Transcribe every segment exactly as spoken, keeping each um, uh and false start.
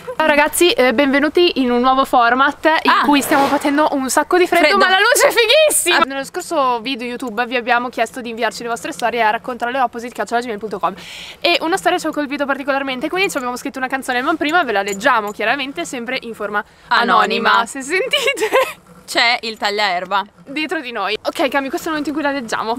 Ciao ragazzi, eh, benvenuti in un nuovo format in ah. cui stiamo patendo un sacco di freddo, freddo. ma la luce è fighissima! Ah. Nello scorso video YouTube vi abbiamo chiesto di inviarci le vostre storie a raccontare le opposite chiocciola gmail punto com e una storia ci ha colpito particolarmente, quindi ci abbiamo scritto una canzone, ma prima ve la leggiamo chiaramente sempre in forma anonima, anonima. Se sentite c'è il tagliaerba dietro di noi. Ok Cami, questo è il momento in cui la leggiamo.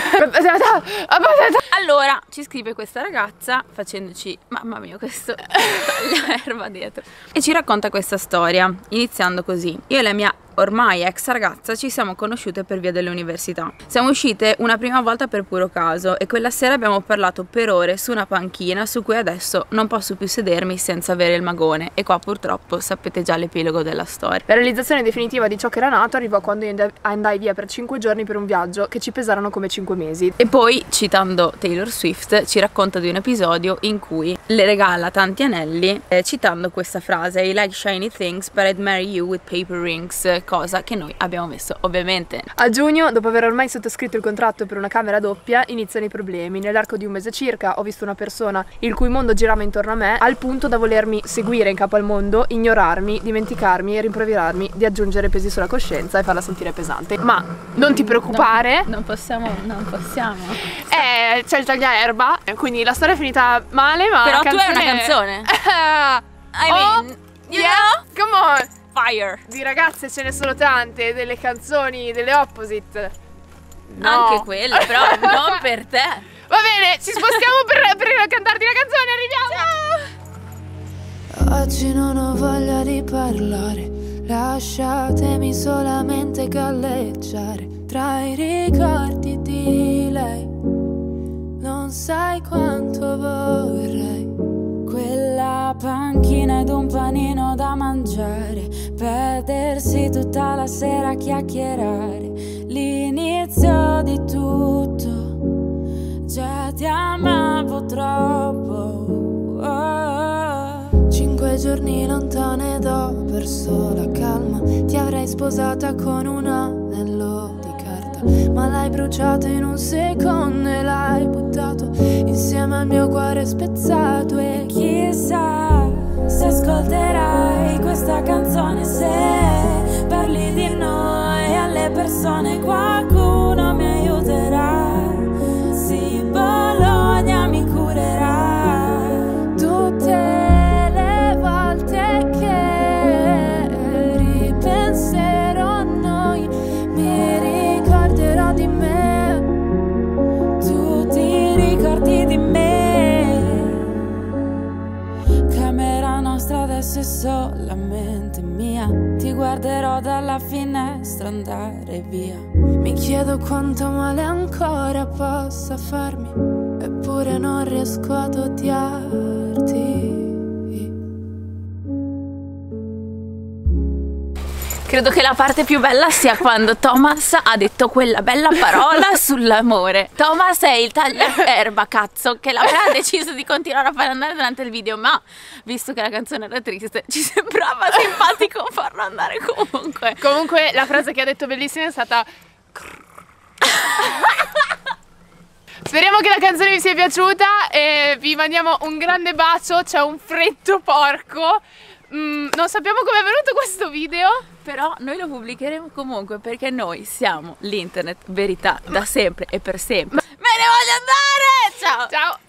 Allora, ci scrive questa ragazza facendoci, mamma mia, questo tagliaerba dietro, e ci racconta questa storia, iniziando così: io e la mia ormai ex ragazza ci siamo conosciute per via dell'università. Siamo uscite una prima volta per puro caso e quella sera abbiamo parlato per ore su una panchina su cui adesso non posso più sedermi senza avere il magone, e qua purtroppo sapete già l'epilogo della storia. La realizzazione definitiva di ciò che era nato arrivò quando io andai via per cinque giorni per un viaggio che ci pesarono come cinque mesi. E poi, citando Taylor Swift, ci racconta di un episodio in cui le regala tanti anelli, eh, citando questa frase: I like shiny things but I'd marry you with paper rings, cosa che noi abbiamo messo ovviamente. A giugno, dopo aver ormai sottoscritto il contratto per una camera doppia, iniziano i problemi. Nell'arco di un mese circa ho visto una persona il cui mondo girava intorno a me, al punto da volermi seguire in capo al mondo, ignorarmi, dimenticarmi e rimproverarmi di aggiungere pesi sulla coscienza e farla sentire pesante. Ma non ti preoccupare, no, non possiamo, non possiamo. Eh, c'è il tagliaerba, quindi la storia è finita male, ma però la tu hai una canzone. I oh, mean, yeah, know? Come on. Fire. Di ragazze ce ne sono tante, delle canzoni, delle opposite. No. Anche quelle, però non per te. Va bene, ci spostiamo per, per cantarti la canzone, arriviamo. Ciao. Oggi non ho voglia di parlare, lasciatemi solamente galleggiare tra i ricordi di lei. Non sai quanto vorrei quella panchina ed un panino da mangiare, perdersi tutta la sera a chiacchierare, l'inizio di tutto, già ti amavo troppo. Oh. Cinque giorni lontane ed ho perso la calma, ti avrei sposata con un anello di carta, ma l'hai bruciato in un secondo e l'hai buttato insieme al mio cuore spezzato. E chissà se ascolterai questa canzone, se parli di noi alle persone, qualcuno mi aiuterà, sì, Bologna mi curerà. Tutte le volte che ripenserò a noi mi ricorderò di me, tu ti ricordi di me. Camera nostra adesso è solamente mia, ti guarderò dalla finestra andare via. Mi chiedo quanto male ancora possa farmi, eppure non riesco ad odiarti. Credo che la parte più bella sia quando Thomas ha detto quella bella parola sull'amore. Thomas è il tagliaerba, cazzo, che l'avrà deciso di continuare a fare andare durante il video, ma visto che la canzone era triste ci sembrava simpatico farlo andare comunque. Comunque la frase che ha detto bellissima è stata speriamo che la canzone vi sia piaciuta e vi mandiamo un grande bacio. C'è un freddo porco. Mm, non sappiamo come è venuto questo video, però noi lo pubblicheremo comunque perché noi siamo l'internet verità da sempre e per sempre. Me ne voglio andare! Ciao! Ciao!